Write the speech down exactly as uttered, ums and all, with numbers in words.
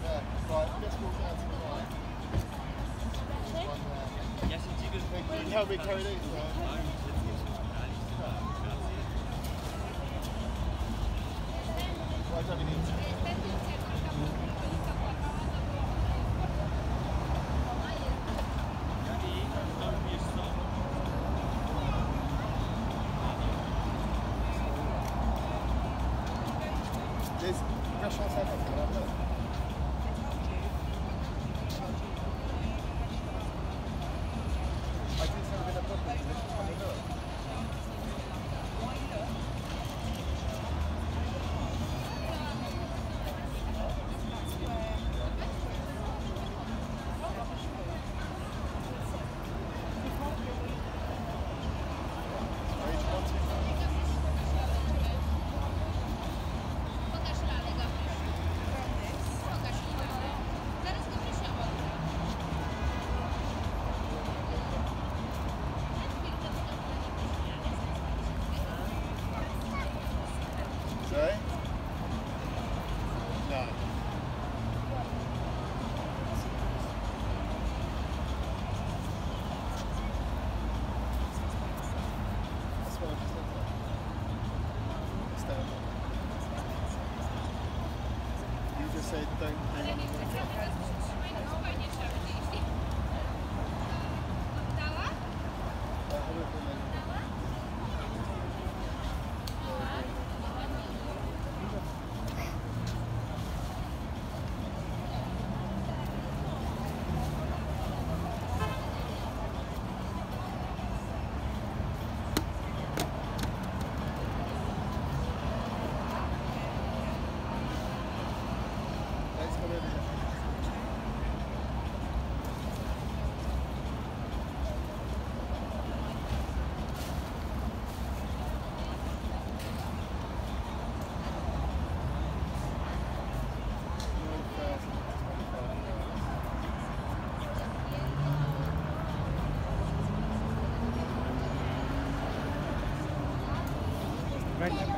there. Right, let's walk down to the right. One there. Ja się dziwię, że Can you help me carry these? Right? Why don't we need to? There's pressure on South Africa, look. I did something in a problem, this is coming up. Sorry? No. That's what I just looked at. Stay on. You just said don't hang on the wall. Let's go over here. Right.